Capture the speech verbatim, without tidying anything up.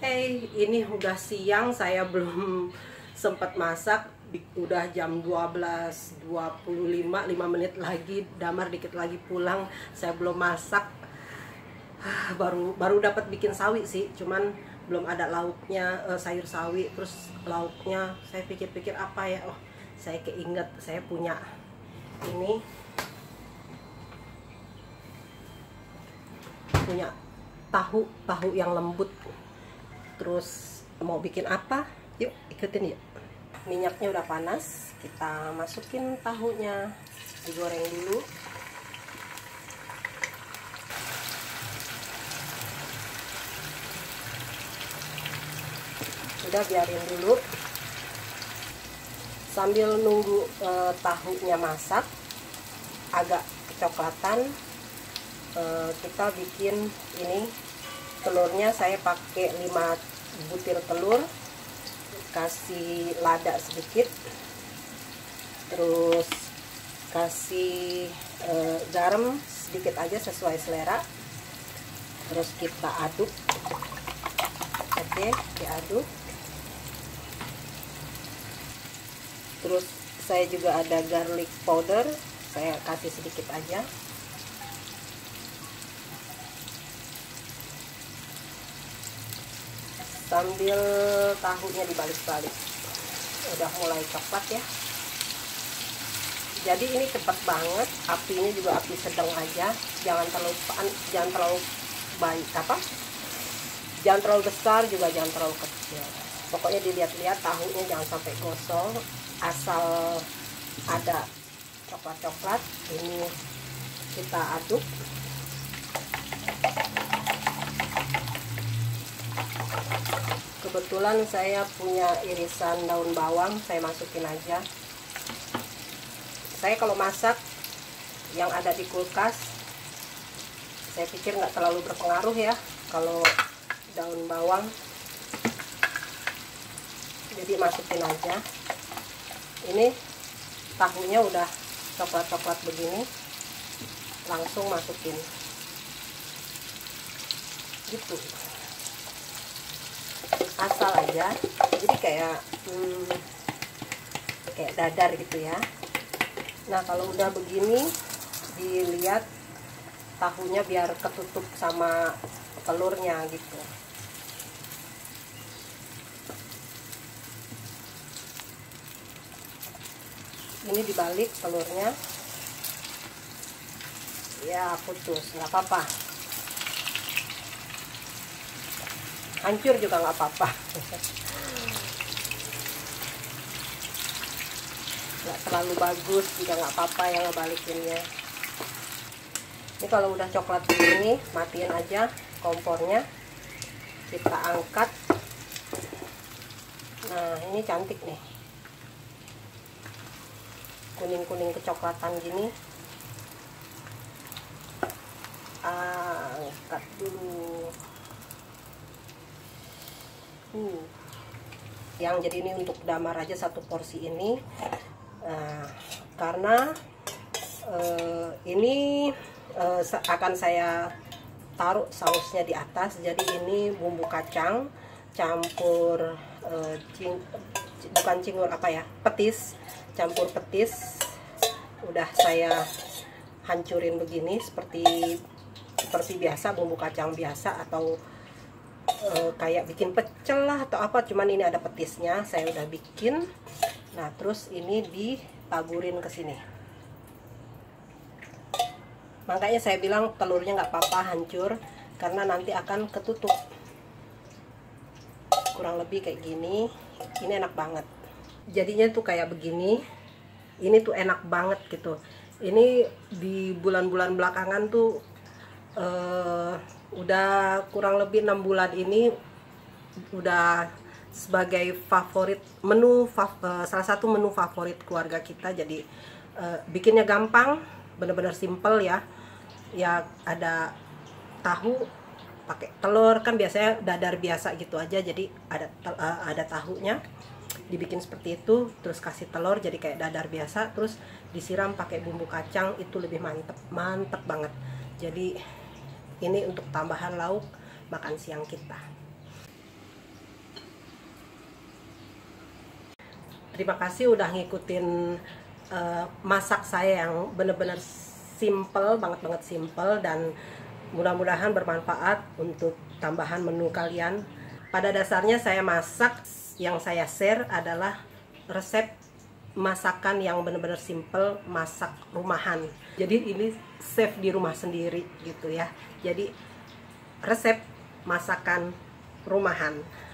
Hey, ini udah siang, saya belum sempat masak. Udah jam dua belas dua puluh lima, lima menit lagi Damar dikit lagi pulang. Saya belum masak. Baru baru dapat bikin sawi sih, cuman belum ada lauknya, eh, sayur sawi. Terus lauknya saya pikir-pikir apa ya? Oh, saya keinget saya punya ini. Punya tahu, tahu yang lembut. Terus mau bikin apa? Yuk ikutin yuk. Minyaknya udah panas, kita masukin tahunya, digoreng dulu. Udah, biarin dulu. Sambil nunggu e, tahunya masak agak kecoklatan, e, kita bikin ini. Telurnya saya pakai lima butir telur, kasih lada sedikit, terus kasih e, garam sedikit aja sesuai selera, terus kita aduk. Oke, diaduk. Terus saya juga ada garlic powder, saya kasih sedikit aja. Sambil tahunya dibalik-balik, udah mulai coklat ya. Jadi ini cepat banget, apinya juga api sedang aja, jangan terlalu jangan terlalu banyak apa, jangan terlalu besar juga jangan terlalu kecil. Pokoknya dilihat-lihat tahunya jangan sampai gosong, asal ada coklat-coklat. Ini kita aduk. Kebetulan saya punya irisan daun bawang, saya masukin aja. Saya kalau masak yang ada di kulkas, saya pikir nggak terlalu berpengaruh ya kalau daun bawang, jadi masukin aja. Ini tahunya udah coklat-coklat begini, langsung masukin gitu, asal aja, jadi kayak hmm, kayak dadar gitu ya. Nah kalau udah begini, dilihat tahunya biar ketutup sama telurnya gitu. Ini dibalik telurnya, ya putus, nggak apa-apa, hancur juga nggak apa-apa. Nggak terlalu bagus juga nggak apa-apa yang ngebalikinnya. Ini kalau udah coklat begini, matiin aja kompornya, kita angkat. Nah ini cantik nih, kuning-kuning kecoklatan gini. Angkat dulu. Uh. Yang jadi ini untuk Damar aja satu porsi ini. Nah, karena uh, ini uh, akan saya taruh sausnya di atas, jadi ini bumbu kacang campur uh, cing, bukan cingur apa ya, petis, campur petis. Udah saya hancurin begini seperti seperti biasa, bumbu kacang biasa, atau e, kayak bikin pecel lah atau apa, cuman ini ada petisnya, saya udah bikin. Nah terus ini ditaburin ke sini. Makanya saya bilang telurnya nggak apa-apa hancur, karena nanti akan ketutup. Kurang lebih kayak gini. Ini enak banget. Jadinya tuh kayak begini. Ini tuh enak banget gitu. Ini di bulan-bulan belakangan tuh uh, udah kurang lebih enam bulan ini udah sebagai favorit menu, fav, uh, salah satu menu favorit keluarga kita. Jadi uh, bikinnya gampang, bener-bener simple ya. Ya ada tahu, pakai telur, kan biasanya dadar biasa gitu aja, jadi ada uh, ada tahunya, dibikin seperti itu, terus kasih telur jadi kayak dadar biasa, terus disiram pakai bumbu kacang, itu lebih mantep mantep banget. Jadi ini untuk tambahan lauk makan siang kita. Terima kasih udah ngikutin uh, masak saya yang bener-bener simple, banget-banget simple, dan mudah-mudahan bermanfaat untuk tambahan menu kalian. Pada dasarnya saya masak, yang saya share adalah resep masakan yang bener-bener simple, masak rumahan. Jadi ini chef di rumah sendiri gitu ya. Jadi resep masakan rumahan.